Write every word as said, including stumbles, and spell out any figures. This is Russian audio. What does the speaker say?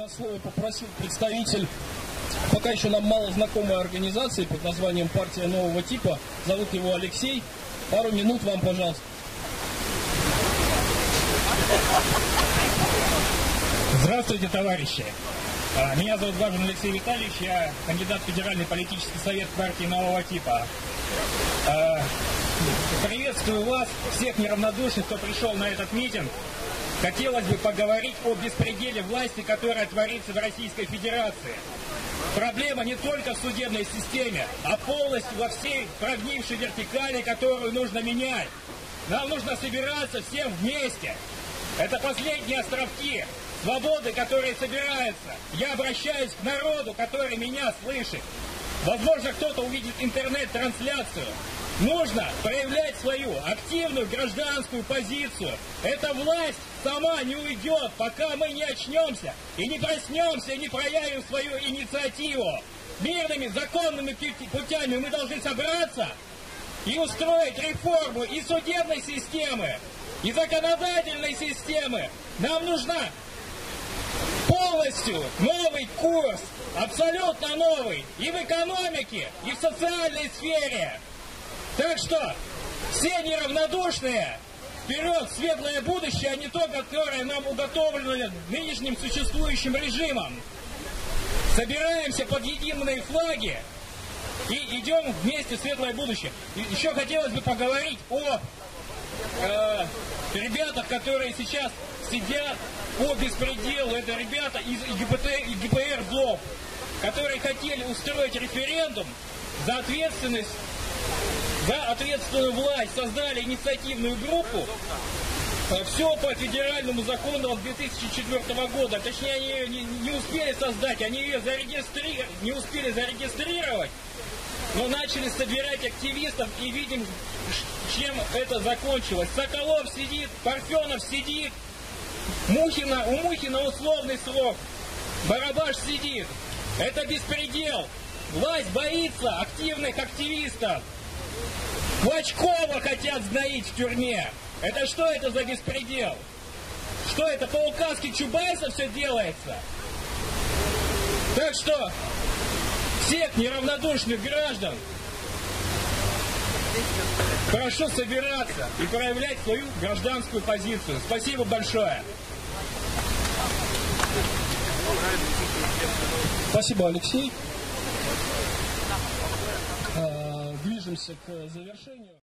слово попросил представитель пока еще нам мало знакомой организации под названием «Партия нового типа». Зовут его Алексей. Пару минут вам, пожалуйста. Здравствуйте, товарищи. Меня зовут Важен Алексей Витальевич, я кандидат в Федеральный политический совет партии нового типа. Приветствую вас, всех неравнодушных, кто пришел на этот митинг. Хотелось бы поговорить о беспределе власти, которая творится в Российской Федерации. Проблема не только в судебной системе, а полностью во всей прогнившей вертикали, которую нужно менять. Нам нужно собираться всем вместе. Это последние островки свободы, которые собираются. Я обращаюсь к народу, который меня слышит. Возможно, кто-то увидит интернет-трансляцию. Нужно проявлять свою активную гражданскую позицию. Эта власть сама не уйдет, пока мы не очнемся и не проснемся, и не проявим свою инициативу. Мирными, законными путями мы должны собраться и устроить реформу и судебной системы, и законодательной системы. Нам нужна полностью новый курс, абсолютно новый, и в экономике, и в социальной сфере. Так что все неравнодушные, вперед в светлое будущее, а не то, которое нам уготовлено нынешним существующим режимом. Собираемся под единые флаги и идем вместе в светлое будущее. И еще хотелось бы поговорить о э, ребятах, которые сейчас сидят по беспределу. Это ребята из ГПР ЗОП, которые хотели устроить референдум за ответственность, за ответственную власть, создали инициативную группу. Все по федеральному закону две тысячи четвёртого года. Точнее, они ее не, не успели создать, они ее зарегистри... не успели зарегистрировать, но начали собирать активистов, и видим, чем это закончилось. Соколов сидит, Парфенов сидит, Мухина, у Мухина условный срок, Барабаш сидит. Это беспредел. Власть боится активных активистов. Клочкова хотят сгноить в тюрьме. Это что это за беспредел? Что это, по указке Чубайса все делается? Так что всех неравнодушных граждан прошу собираться и проявлять свою гражданскую позицию. Спасибо большое. Спасибо, Алексей. Движемся к завершению.